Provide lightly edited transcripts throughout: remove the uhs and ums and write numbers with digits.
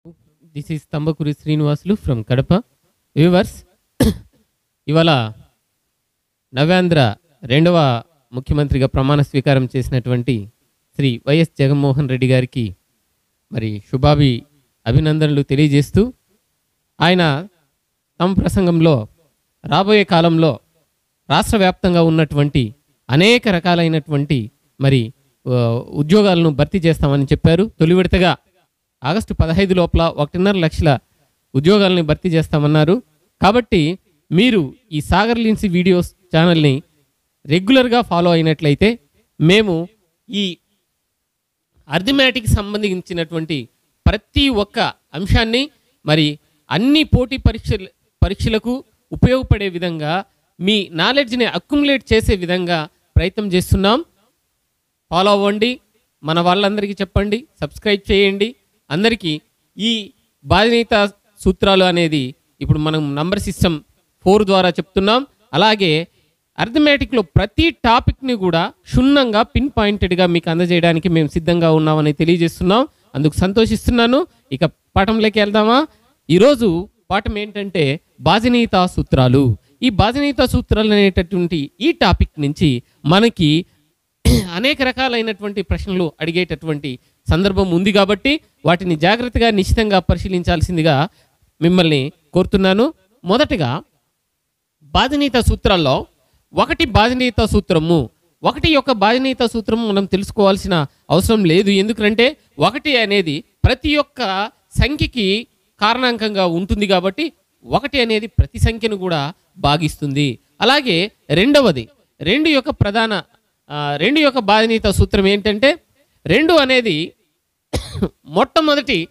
This is Thambakuri Srinivasulu from Kadapa. Viewers, ఇవాళ నవ్యాంధ్ర రెండవ ముఖ్యమంత్రిగా ప్రమాణ స్వీకారం చేసినటువంటి శ్రీ వైఎస్ జగన్మోహన్ రెడ్డి గారికి మరి అభినందనలు తెలియజేస్తూ ఆయన తమ ప్రసంగంలో రాబోయే కాలంలో రాష్ట్ర వ్యాప్తంగా ఉన్నటువంటి అనేక రకాలైనటువంటి మరి ఉద్యోగాలను భర్తీ చేస్తామని చెప్పారు. తొలి విడతగా ఆగస్టు 15 లోపల 1.5 లక్షల ఉద్యోగాలని భర్తీ చేస్తామన్నారు. కాబట్టి మీరు ఈ సాగర్ లిన్సీ వీడియోస్ ఛానల్ని రెగ్యులర్గా ఫాలో అయినట్లయితే మేము ఈ అర్థమెటిక్ సంబంధించినటువంటి ప్రతి ఒక్క అంశాన్ని మరి అన్ని పోటీ పరీక్షలకు ఉపయోగపడే విధంగా మీ నాలెడ్జ్ని అక్యుములేట్ చేసే విధంగా ప్రయత్నం చేస్తున్నాం. ఫాలో అవ్వండి, మన వాళ్ళందరికీ చెప్పండి, సబ్స్క్రైబ్ చేయండి. అందరికీ ఈ బాధ్యత సూత్రాలు అనేది ఇప్పుడు మనం నంబర్ సిస్టమ్ 4 ద్వారా చెప్తున్నాం. అలాగే అర్థమెటిక్లో ప్రతి టాపిక్ని కూడా క్షుణ్ణంగా పిన్ పాయింటెడ్గా మీకు అందజేయడానికి మేము సిద్ధంగా ఉన్నామని తెలియజేస్తున్నాం. అందుకు సంతోషిస్తున్నాను. ఇక పాఠంలోకి వెళ్దామా? ఈరోజు పాఠం ఏంటంటే బాధ్యత సూత్రాలు. ఈ బాధ్యత సూత్రాలు అనేటటువంటి ఈ టాపిక్ నుంచి మనకి అనేక రకాలైనటువంటి ప్రశ్నలు అడిగేటటువంటి సందర్భం ఉంది కాబట్టి వాటిని జాగ్రత్తగా నిశ్చితంగా పరిశీలించాల్సిందిగా మిమ్మల్ని కోరుతున్నాను. మొదటగా బాధ్యత సూత్రాల్లో ఒకటి బాధ్యత సూత్రము. ఒకటి యొక్క బాధ్యత సూత్రం మనం తెలుసుకోవాల్సిన అవసరం లేదు. ఎందుకంటే ఒకటి అనేది ప్రతి ఒక్క సంఖ్యకి కారణాంకంగా ఉంటుంది కాబట్టి ఒకటి అనేది ప్రతి సంఖ్యను కూడా భాగిస్తుంది. అలాగే రెండవది రెండు యొక్క బాధ్యత సూత్రం ఏంటంటే 2 అనేది మొట్టమొదటి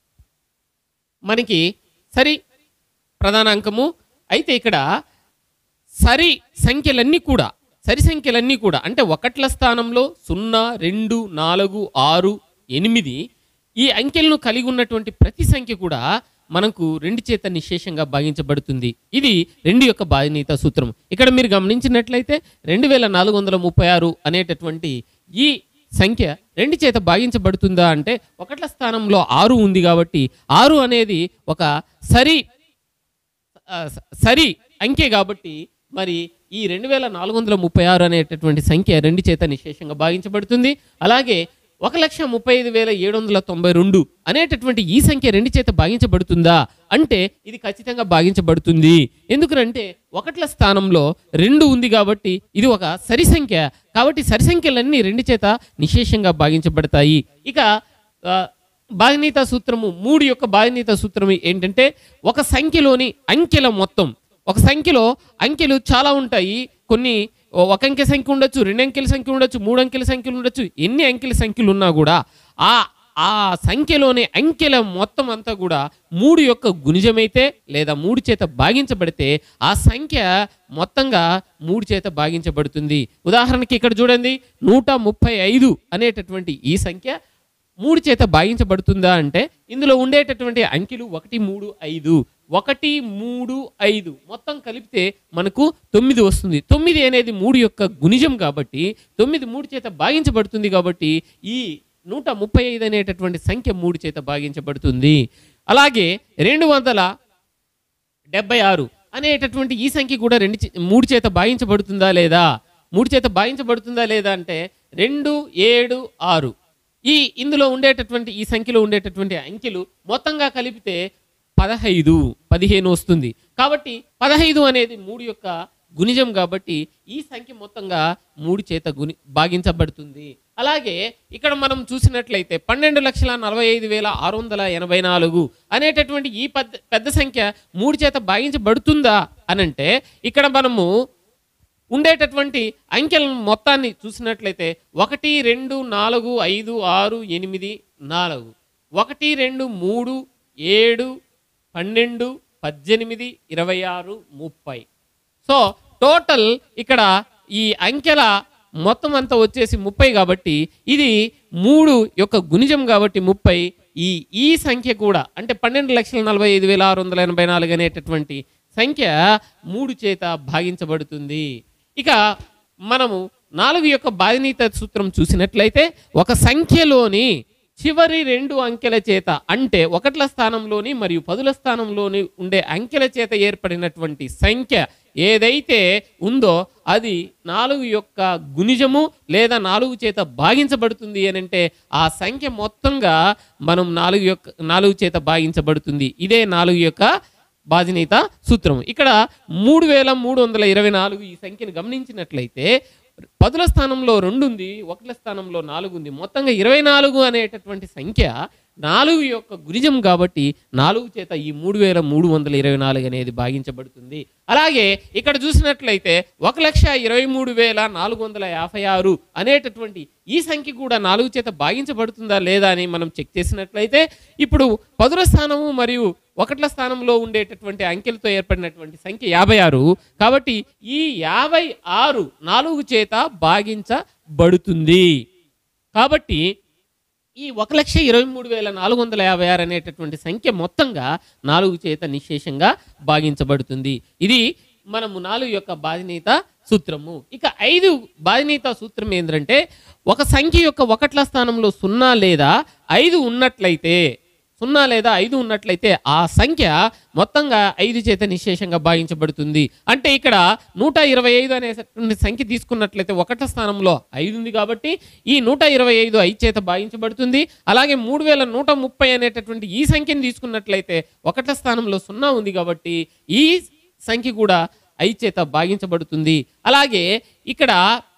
మనకి సరి ప్రధానాంకము. అయితే ఇక్కడ సరి సంఖ్యలన్నీ కూడా అంటే 1ల స్థానంలో 0, 2, 4, 6, 8 ఈ అంకెలను కలిగి ఉన్నటువంటి ప్రతి సంఖ్య కూడా మనకు 2 చేత నిశేషంగా భాగించబడుతుంది. ఇది 2 యొక్క బాధ్యత సూత్రం. ఇక్కడ మీరు గమనించినట్లయితే 2436 అనేటటువంటి ఈ సంఖ్య 2 చేత భాగించబడుతుందా అంటే 1ల స్థానంలో 6 ఉంది కాబట్టి 6 అనేది ఒక సరి అంకె కాబట్టి మరి ఈ 2436 అనేటటువంటి సంఖ్య 2 చేత నిశేషంగా భాగించబడుతుంది. అలాగే 1,35,792 అనేటటువంటి ఈ సంఖ్య 2 చేత భాగించబడుతుందా అంటే ఇది ఖచ్చితంగా భాగించబడుతుంది. ఎందుకంటే 1ల స్థానంలో 2 ఉంది కాబట్టి ఇది ఒక సరి సంఖ్య. కాబట్టి సరి సంఖ్యలన్నీ 2 చేత నిశేషంగా భాగించబడతాయి. ఇక బాధ్యత సూత్రము 3 యొక్క బాధ్యత సూత్రం ఏంటంటే ఒక సంఖ్యలోని అంకెల మొత్తం. ఒక సంఖ్యలో అంకెలు చాలా ఉంటాయి. కొన్ని 1 అంకె సంఖ్య ఉండొచ్చు, 2 అంకెల సంఖ్య ఉండొచ్చు, 3 అంకెల సంఖ్యలు ఉండొచ్చు. ఎన్ని అంకెల సంఖ్యలు ఉన్నా కూడా ఆ సంఖ్యలోని అంకెల మొత్తం అంతా కూడా 3 యొక్క గుణిజమైతే లేదా 3 చేత భాగించబడితే ఆ సంఖ్య మొత్తంగా 3 చేత భాగించబడుతుంది. ఉదాహరణకి ఇక్కడ చూడండి, 135 అనేటటువంటి ఈ సంఖ్య 3 చేత భాగించబడుతుందా అంటే ఇందులో ఉండేటటువంటి అంకెలు 1, 3, 5 1, 3, 5 మొత్తం కలిపితే మనకు 9 వస్తుంది. 9 అనేది 3 యొక్క గుణిజం కాబట్టి 9 3 చేత భాగించబడుతుంది. కాబట్టి ఈ 135 అనేటటువంటి సంఖ్య 3 చేత భాగించబడుతుంది. అలాగే 276 అనేటటువంటి ఈ సంఖ్య కూడా 3 చేత భాగించబడుతుందా లేదా? 3 చేత భాగించబడుతుందా లేదా అంటే 2, 7, 6 ఇందులో ఉండేటటువంటి ఈ సంఖ్యలో ఉండేటటువంటి అంకెలు మొత్తంగా కలిపితే 15 వస్తుంది. కాబట్టి 15 అనేది 3 యొక్క గుణిజం కాబట్టి ఈ సంఖ్య మొత్తంగా 3 చేత భాగించబడుతుంది. అలాగే ఇక్కడ మనం చూసినట్లయితే 12,45,684 అనేటటువంటి ఈ పెద్ద సంఖ్య 3 చేత భాగించబడుతుందా అనంటే ఇక్కడ మనము ఉండేటటువంటి అంకెల మొత్తాన్ని చూసినట్లయితే 1, 2, 4, 5, 6, 8, 4 1, 2, 3, 7, 12, 18, 26, 30. సో టోటల్ ఇక్కడ ఈ అంకెల మొత్తం అంతా వచ్చేసి 30 కాబట్టి ఇది 3 యొక్క గుణిజం కాబట్టి 30. ఈ సంఖ్య కూడా అంటే 12,45,684 అనేటటువంటి సంఖ్య 3 చేత భాగించబడుతుంది. ఇక మనము 4 యొక్క బాధ్యత సూత్రం చూసినట్లయితే ఒక సంఖ్యలోని చివరి రెండు అంకెల చేత అంటే ఒకట్ల స్థానంలోని మరియు పదుల స్థానంలోని ఉండే అంకెల చేత ఏర్పడినటువంటి సంఖ్య ఏదైతే ఉందో అది 4 యొక్క గుణిజము లేదా 4 చేత భాగించబడుతుంది అని అంటే ఆ సంఖ్య మొత్తంగా మనం 4 చేత భాగించబడుతుంది. ఇదే 4 యొక్క బాధ్యత సూత్రం. ఇక్కడ 3324 ఈ సంఖ్యను గమనించినట్లయితే పదుల స్థానంలో 2 ఉంది, ఒకట్ల స్థానంలో 4 ఉంది. మొత్తంగా 24 అనేటటువంటి సంఖ్య 4 యొక్క గుణిజం కాబట్టి 4 చేత ఈ 3324 అనేది భాగించబడుతుంది. అలాగే ఇక్కడ చూసినట్లయితే 1,23,456 అనేటటువంటి ఈ సంఖ్య కూడా 4 చేత భాగించబడుతుందా లేదా అని మనం చెక్ చేసినట్లయితే ఇప్పుడు పదుల స్థానము మరియు ఒకట్ల స్థానంలో ఉండేటటువంటి అంకెలతో ఏర్పడినటువంటి సంఖ్య 56 కాబట్టి ఈ 56 4 చేత భాగించబడుతుంది. కాబట్టి ఈ 1,23,456 అనేటటువంటి సంఖ్య మొత్తంగా 4 చేత నిశేషంగా భాగించబడుతుంది. ఇది మనము 4 యొక్క బాధ్యత సూత్రము. ఇక 5 బాధ్యత సూత్రం ఏంటంటే ఒక సంఖ్య యొక్క ఒకట్ల స్థానంలో 0 లేదా 5 ఉన్నట్లయితే ఆ సంఖ్య మొత్తంగా 5 చేత నిశేషంగా భాగించబడుతుంది. అంటే ఇక్కడ 125 అనేటువంటి సంఖ్య తీసుకున్నట్లయితే ఒకట్ల స్థానంలో 5 ఉంది కాబట్టి ఈ 125 5 చేత భాగించబడుతుంది. అలాగే 3130 అనేటటువంటి ఈ సంఖ్యను తీసుకున్నట్లయితే ఒకట్ల స్థానంలో 0 ఉంది కాబట్టి ఈ సంఖ్య కూడా 5 చేత భాగించబడుతుంది. అలాగే ఇక్కడ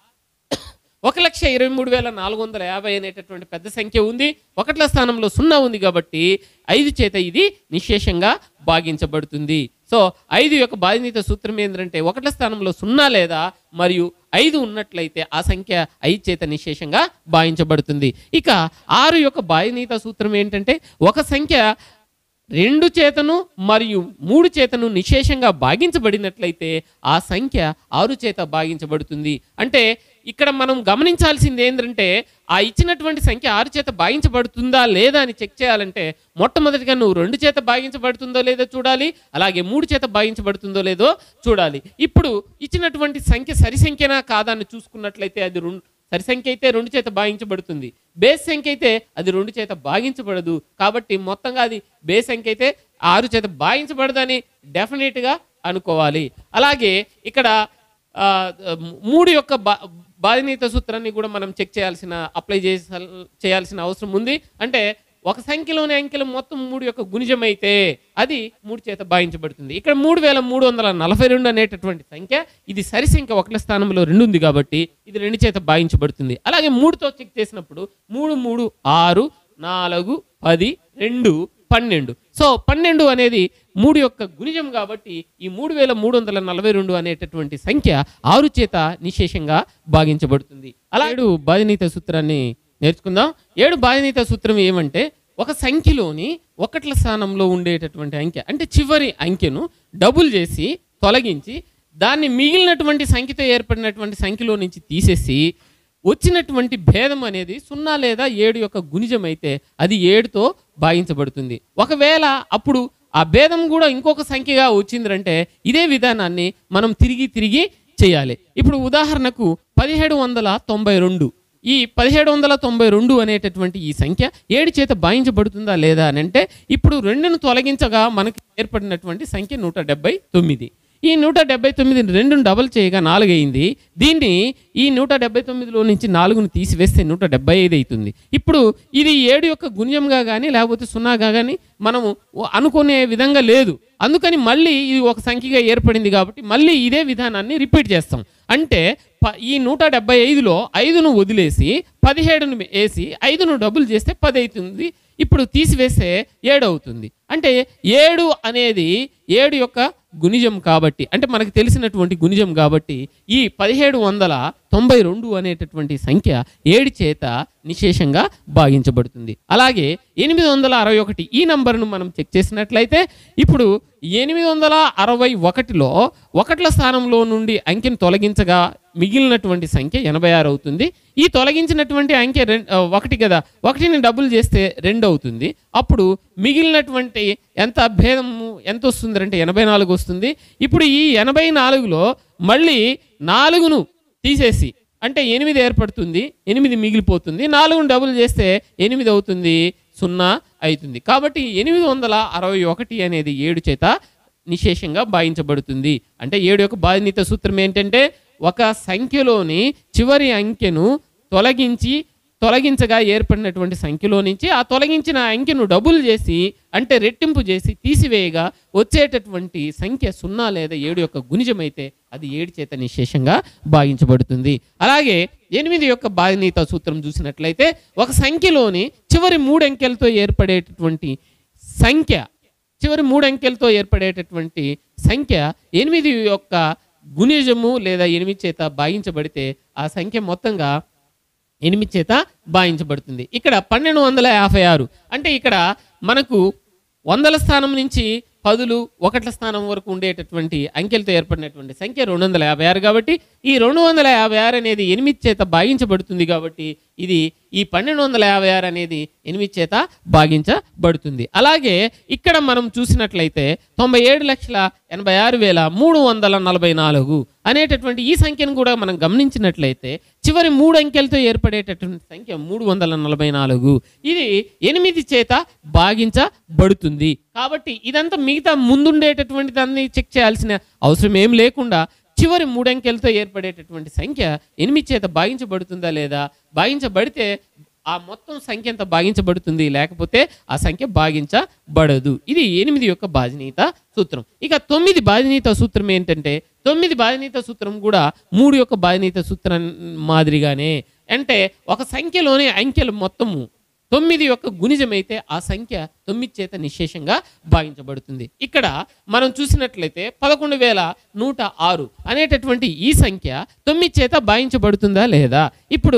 1,23,450 అనేటటువంటి పెద్ద సంఖ్య ఉంది, ఒకట్ల స్థానంలో 0 ఉంది కాబట్టి 5 చేత ఇది నిశేషంగా భాగించబడుతుంది. సో 5 యొక్క బాధ్యత సూత్రం ఏంటంటే ఒకట్ల స్థానంలో 0 లేదా మరియు 5 ఉన్నట్లయితే ఆ సంఖ్య 5 చేత నిశేషంగా భాగించబడుతుంది. ఇక 6 యొక్క బాధ్యత సూత్రం ఏంటంటే ఒక సంఖ్య 2 చేతను మరియు 3 చేతను నిశేషంగా భాగించబడినట్లయితే ఆ సంఖ్య 6 చేత భాగించబడుతుంది. అంటే ఇక్కడ మనం గమనించాల్సింది ఏంటంటే ఆ ఇచ్చినటువంటి సంఖ్య 6 చేత భాగించబడుతుందా లేదా అని చెక్ చేయాలంటే మొట్టమొదటిగా నువ్వు 2 చేత భాగించబడుతుందో లేదో చూడాలి, అలాగే 3 చేత భాగించబడుతుందో లేదో చూడాలి. ఇప్పుడు ఇచ్చినటువంటి సంఖ్య సరి సంఖ్యనా కాదా అని చూసుకున్నట్లయితే అది సరి సంఖ్య అయితే 2 చేత భాగించబడుతుంది, బేస్ సంఖ్య అయితే అది 2 చేత భాగించబడదు. కాబట్టి మొత్తంగా అది బేస్ సంఖ్య అయితే 6 చేత భాగించబడదని డెఫినెట్గా అనుకోవాలి. అలాగే ఇక్కడ 3 యొక్క బాధ్యత సూత్రాన్ని కూడా మనం చెక్ అప్లై చేయాల్సిన అవసరం ఉంది. అంటే ఒక సంఖ్యలోని అంకెలు మొత్తం 3 యొక్క గుణిజం అయితే అది 3 చేత భాగించబడుతుంది. ఇక్కడ 3342 అనేటటువంటి సంఖ్య ఇది సరి సంఖ్య ఒకట్ల స్థానంలో 2 ఉంది కాబట్టి ఇది 2 చేత భాగించబడుతుంది. అలాగే 3తో చెక్ చేసినప్పుడు 3 3 6 4 10 2 12. సో 12 అనేది 3 యొక్క గుణిజం కాబట్టి ఈ 3342 అనేటటువంటి సంఖ్య 6 చేత నిశేషంగా భాగించబడుతుంది. అలా 7 బాధ్యత సూత్రాన్ని నేర్చుకుందాం. 7 బాధ్యత సూత్రం ఏమంటే ఒక సంఖ్యలోని ఒకట్ల స్థానంలో ఉండేటటువంటి అంకె అంటే చివరి అంకెను డబుల్ చేసి తొలగించి దాన్ని మిగిలినటువంటి సంఖ్యతో ఏర్పడినటువంటి సంఖ్యలో నుంచి తీసేసి వచ్చినటువంటి భేదం అనేది 0 లేదా 7 యొక్క గుణిజం అయితే అది 7తో భాగించబడుతుంది. ఒకవేళ అప్పుడు ఆ భేదం కూడా ఇంకొక సంఖ్యగా వచ్చిందంటే ఇదే విధానాన్ని మనం తిరిగి చేయాలి. ఇప్పుడు ఉదాహరణకు 1792 ఈ 1792 అనేటటువంటి ఈ సంఖ్య 7 చేత భాగించబడుతుందా లేదా అని అంటే ఇప్పుడు 2ను తొలగించగా మనకి ఏర్పడినటువంటి సంఖ్య 179. ఈ 179 2ను డబల్ చేయగా 4 అయింది. దీన్ని ఈ 179లో నుంచి 4ను తీసివేస్తే 175 అవుతుంది. ఇప్పుడు ఇది 7 యొక్క గుణ్యంగా కానీ లేకపోతే 0గా కానీ మనము అనుకునే విధంగా లేదు. అందుకని మళ్ళీ ఇది ఒక సంఖ్యగా ఏర్పడింది కాబట్టి మళ్ళీ ఇదే విధానాన్ని రిపీట్ చేస్తాం. అంటే ఈ 175లో 5ను వదిలేసి 17ను వేసి 5ను డబుల్ చేస్తే 10 అవుతుంది. ఇప్పుడు తీసివేస్తే 7 అవుతుంది. అంటే 7 అనేది 7 యొక్క గుణిజం కాబట్టి అంటే మనకు తెలిసినటువంటి గుణిజం కాబట్టి ఈ 1792 అనేటటువంటి సంఖ్య 7 చేత నిశేషంగా భాగించబడుతుంది. అలాగే 861 ఈ నంబర్ను మనం చెక్ చేసినట్లయితే ఇప్పుడు 861లో ఒకట్ల స్థానంలో నుండి అంకెను తొలగించగా మిగిలినటువంటి సంఖ్య 86 అవుతుంది. ఈ తొలగించినటువంటి అంకె 1 కదా, 1ని డబుల్ చేస్తే 2 అవుతుంది. అప్పుడు మిగిలినటువంటి ఎంత భేదము ఎంత వస్తుంది అంటే 84 వస్తుంది. ఇప్పుడు ఈ 84లో మళ్ళీ 4ను తీసేసి అంటే 8 ఏర్పడుతుంది, 8 మిగిలిపోతుంది, 4ని డబుల్ చేస్తే 8 అవుతుంది, 0 అవుతుంది. కాబట్టి 861 అనేది 7 చేత నిశేషంగా భాగించబడుతుంది. అంటే 7 యొక్క బాధ్యత సూత్రం ఏంటంటే ఒక సంఖ్యలోని చివరి అంకెను తొలగించగా ఏర్పడినటువంటి సంఖ్యలో నుంచి ఆ తొలగించిన అంకెను డబుల్ చేసి అంటే రెట్టింపు చేసి తీసివేయగా వచ్చేటటువంటి సంఖ్య 0 లేదా 7 యొక్క గుణిజమైతే అది 7 చేత నిశేషంగా భాగించబడుతుంది. అలాగే 8 యొక్క బాధ్యత సూత్రం చూసినట్లయితే ఒక సంఖ్యలోని చివరి 3 అంకెలతో ఏర్పడేటటువంటి సంఖ్య 8 యొక్క గుణిజము లేదా 8 చేత భాగించబడితే ఆ సంఖ్య మొత్తంగా 8 చేత భాగించబడుతుంది. ఇక్కడ 1256 అంటే ఇక్కడ మనకు వందల స్థానం నుంచి 10లు 1ల స్థానం వరకు ఉండేటటువంటి అంకెలతో ఏర్పడినటువంటి సంఖ్య 256 కాబట్టి ఈ 256 అనేది 8 చేత భాగించబడుతుంది. కాబట్టి ఇది ఈ 1256 అనేది 8 చేత భాగించబడుతుంది. అలాగే ఇక్కడ మనం చూసినట్లయితే 97,86,344 అనేటటువంటి ఈ సంఖ్యను కూడా మనం గమనించినట్లయితే చివరి 3 అంకెలతో ఏర్పడేటటువంటి సంఖ్య 344 ఇది 8 చేత భాగించబడుతుంది. కాబట్టి ఇదంతా మిగతా ముందుండేటటువంటి దాన్ని చెక్ చేయాల్సిన అవసరం ఏం లేకుండా చివరి 3 అంకెలతో ఏర్పడేటటువంటి సంఖ్య 8 చేత భాగించబడుతుందా లేదా, భాగించబడితే ఆ మొత్తం సంఖ్య ఎంత భాగించబడుతుంది, లేకపోతే ఆ సంఖ్య భాగించబడదు. ఇది 8 యొక్క బాధ్యత సూత్రం. ఇక 9 బాధ్యత సూత్రం ఏంటంటే 9 బాధ్యత సూత్రం కూడా 3 యొక్క బాధ్యత సూత్రం మాదిరిగానే, అంటే ఒక సంఖ్యలోని అంకెలు మొత్తము 9 యొక్క గుణిజమైతే ఆ సంఖ్య 9 చేత నిశేషంగా భాగించబడుతుంది. ఇక్కడ మనం చూసినట్లయితే 11,106 అనేటటువంటి ఈ సంఖ్య 9 చేత భాగించబడుతుందా లేదా. ఇప్పుడు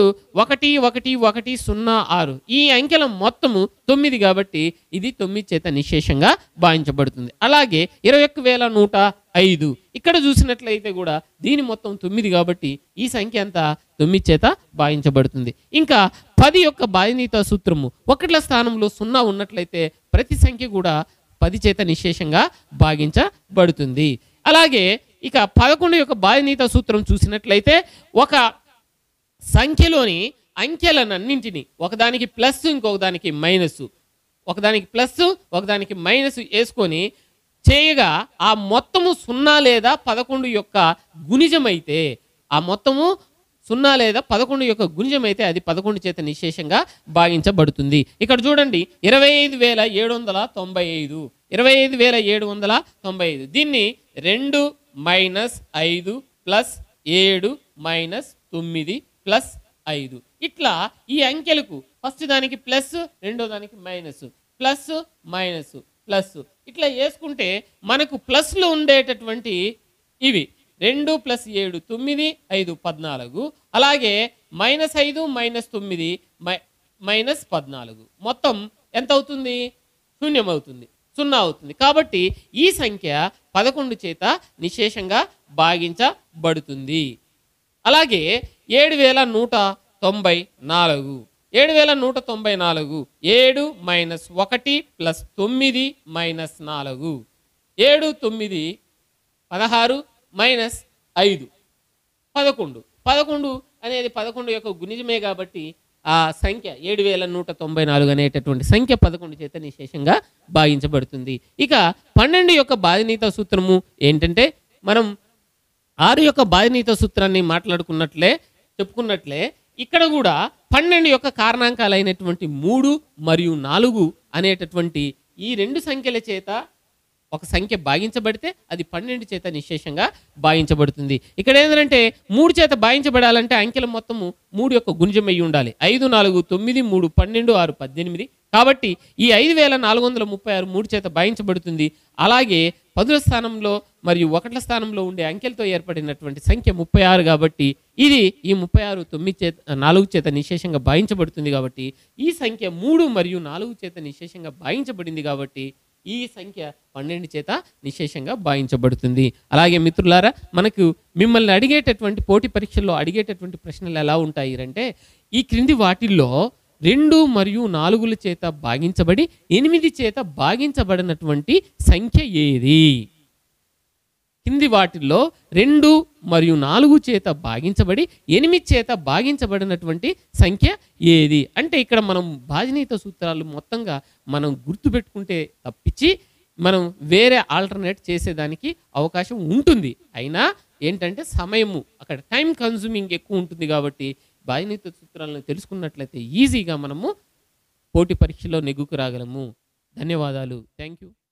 11106 ఈ అంకెల మొత్తము 9 కాబట్టి ఇది 9 చేత నిశేషంగా భాగించబడుతుంది. అలాగే 21,105 ఇక్కడ చూసినట్లయితే కూడా దీని మొత్తం 9 కాబట్టి ఈ సంఖ్య అంతా 9 చేత భాగించబడుతుంది. ఇంకా 10 యొక్క బాధ్యత సూత్రము 1ల స్థానంలో 0 ఉన్నట్లయితే ప్రతి సంఖ్య కూడా 10 చేత నిశేషంగా భాగించబడుతుంది. అలాగే ఇక 11 యొక్క బాధ్యత సూత్రం చూసినట్లయితే ఒక సంఖ్యలోని అంకెలనన్నింటినీ ఒకదానికి ప్లస్ ఇంకొకదానికి మైనస్, ఒకదానికి ప్లస్ ఒకదానికి మైనస్ వేసుకొని చేయగా ఆ మొత్తము 0 లేదా 11 యొక్క గుణిజమైతే ఆ మొత్తము 0 లేదా 11 యొక్క గుణిజమైతే అది 11 చేత నిశేషంగా భాగించబడుతుంది. ఇక్కడ చూడండి 25,795 25,795 దీన్ని 2 మైనస్ 5 ప్లస్ 7 మైనస్ 9 ప్లస్ 5 ఇట్లా ఈ అంకెలకు ఫస్ట్ దానికి ప్లస్ రెండో దానికి మైనస్ ప్లస్ మైనస్ ప్లస్ ఇట్లా వేసుకుంటే మనకు ప్లస్లో ఉండేటటువంటి ఇవి 2 ప్లస్ 7 9 5 14 అలాగే మైనస్ 5 మైనస్ 9 మైనస్ 14 మొత్తం ఎంత అవుతుంది, శూన్యం అవుతుంది, 0 అవుతుంది. కాబట్టి ఈ సంఖ్య 11 చేత నిశేషంగా భాగించబడుతుంది. అలాగే 7,194 7,194 7 మైనస్ 1 ప్లస్ 9 మైనస్ 4 7 9 16 మైనస్ 5 11 అనేది 11 యొక్క గుణిజమే కాబట్టి ఆ సంఖ్య 7,194 అనేటటువంటి సంఖ్య 11 చేత నిశేషంగా భాగించబడుతుంది. ఇక 12 యొక్క బాధ్యత సూత్రము ఏంటంటే మనం 6 యొక్క బాధ్యత సూత్రాన్ని చెప్పుకున్నట్లే ఇక్కడ కూడా 12 యొక్క కారణాంకాలైనటువంటి 3 మరియు 4 అనేటటువంటి ఈ రెండు సంఖ్యల చేత ఒక సంఖ్య భాగించబడితే అది 12 చేత నిశేషంగా భాగించబడుతుంది. ఇక్కడ ఏంటంటే 3 చేత భాగించబడాలంటే అంకెల మొత్తము 3 యొక్క గుణిజం అయి ఉండాలి. 5 4 9 3 12 6 18 కాబట్టి ఈ 5,436 3 చేత భాగించబడుతుంది. అలాగే 10వ స్థానంలో మరియు 1ల స్థానంలో ఉండే అంకెలతో ఏర్పడినటువంటి సంఖ్య 36 కాబట్టి ఇది ఈ 36 4 చేత నిశేషంగా భాగించబడుతుంది. కాబట్టి ఈ సంఖ్య 3 మరియు 4 చేత నిశేషంగా భాగించబడింది కాబట్టి ఈ సంఖ్య 12 చేత నిశేషంగా భాగించబడుతుంది. అలాగే మిత్రులారా, మనకు మిమ్మల్ని అడిగేటటువంటి పోటీ పరీక్షల్లో అడిగేటటువంటి ప్రశ్నలు ఎలా ఉంటాయి అంటే ఈ క్రింది వాటిల్లో 2 మరియు 4 చేత భాగించబడి 8 చేత భాగించబడినటువంటి సంఖ్య ఏది? కింది వాటిల్లో 2 మరియు 4 చేత భాగించబడి 8 చేత భాగించబడినటువంటి సంఖ్య ఏది? అంటే ఇక్కడ మనం బాధ్యనీయత సూత్రాలు మొత్తంగా మనం గుర్తుపెట్టుకుంటే తప్పించి మనం వేరే ఆల్టర్నేట్ చేసేదానికి అవకాశం ఉంటుంది. అయినా ఏంటంటే సమయము అక్కడ టైం కన్జ్యూమింగ్ ఎక్కువ ఉంటుంది కాబట్టి బాధ్యనీయత సూత్రాలను తెలుసుకున్నట్లయితే ఈజీగా మనము పోటీ పరీక్షలో నెగ్గుకు రాగలము. ధన్యవాదాలు. Thank you.